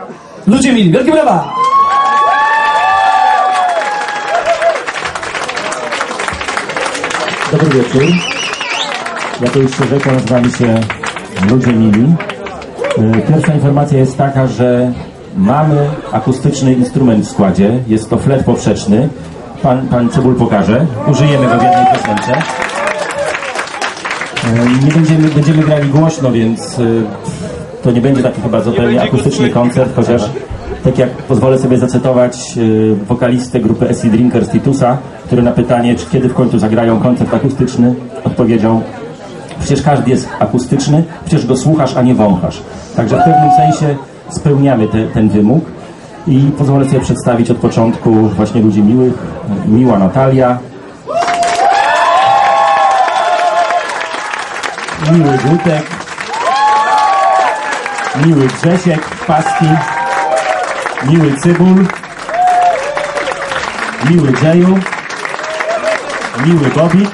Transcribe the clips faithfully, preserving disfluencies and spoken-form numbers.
Ludzie mili, wielkie brawa! Dobry wieczór. Ja to już się rzekło, nazywamy się Ludzie Mili. Pierwsza informacja jest taka, że mamy akustyczny instrument w składzie. Jest to flet poprzeczny. Pan, pan Cebul pokaże. Użyjemy go w jednej piosence. Nie będziemy, będziemy grali głośno, więc to nie będzie taki chyba zupełnie akustyczny koncert, chociaż tak jak pozwolę sobie zacytować wokalistę grupy Acid Drinkers Titusa, który na pytanie, czy kiedy w końcu zagrają koncert akustyczny, odpowiedział: przecież każdy jest akustyczny, przecież go słuchasz, a nie wąchasz. Także w pewnym sensie spełniamy te, ten wymóg i pozwolę sobie przedstawić od początku właśnie ludzi miłych. Miła Natalia, miły Gutek, miły Grzesiek Paski, miły Cybul, miły Dżeju, miły Bobik,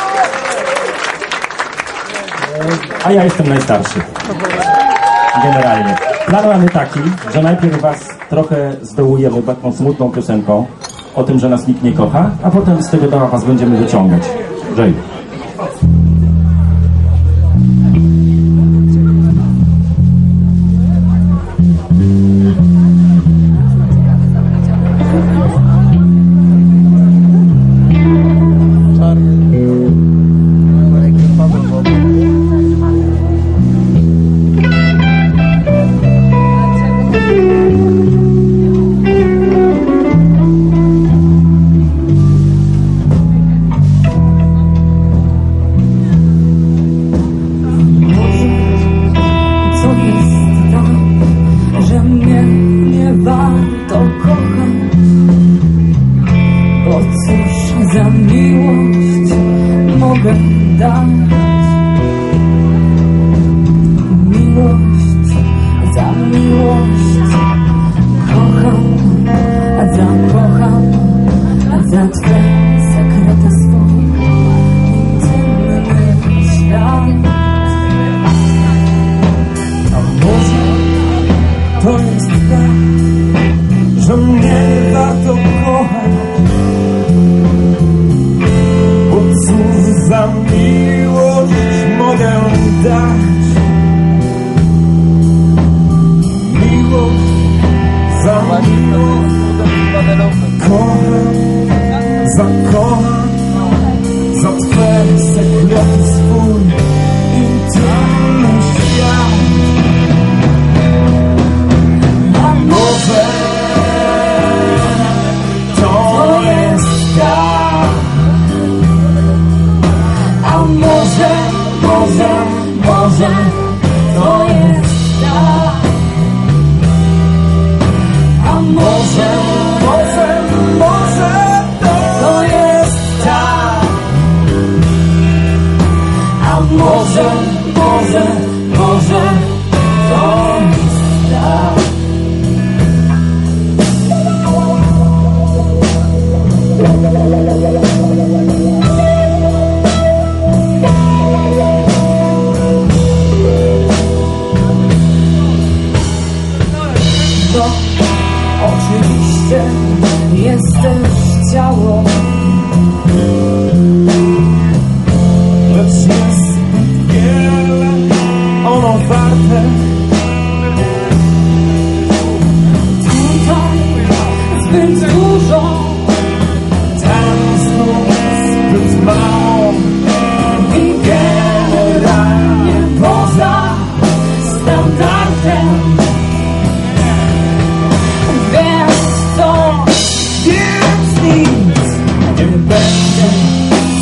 a ja jestem najstarszy. Generalnie. Plan mamy taki, że najpierw was trochę zdołujemy taką smutną piosenką o tym, że nas nikt nie kocha, a potem z tego doła was będziemy wyciągać. Dżeju.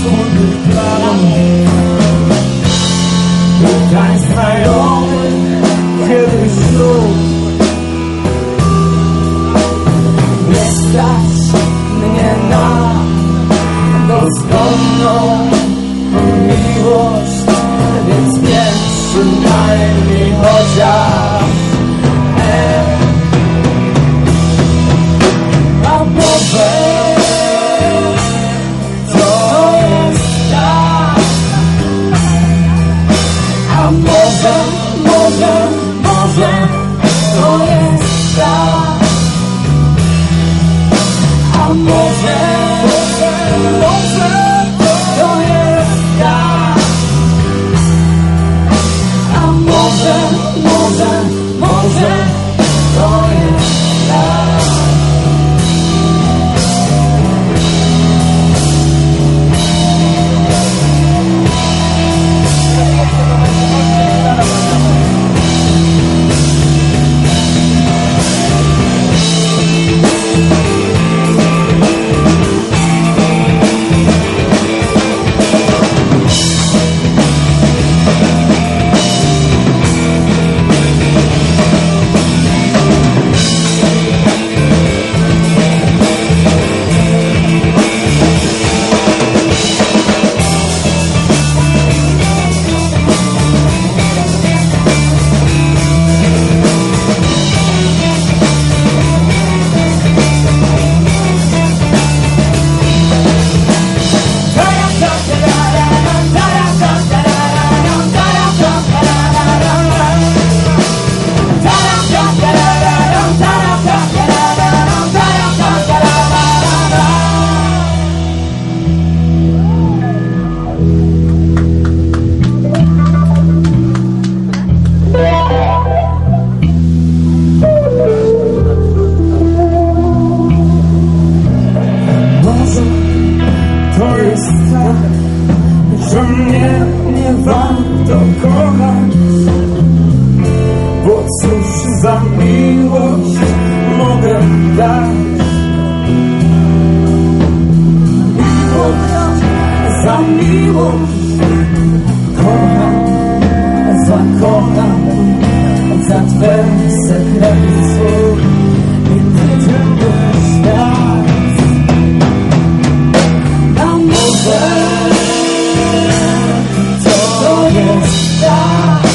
Tutaj znajomy A może, może, może to jest ja. A może, może, może to jest ja. To jest tak, że mnie nie warto kochać, bo cóż za miłość mogę dać. Miłość za miłość, kocham, zakocham, za Twe sekrety i Ty tylko świat. To jest tak.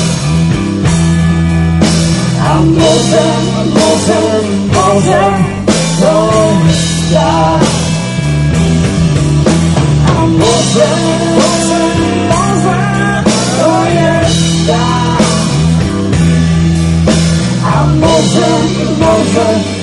A może, może, może to jest tak. A może, może, może to jest tak. A może, może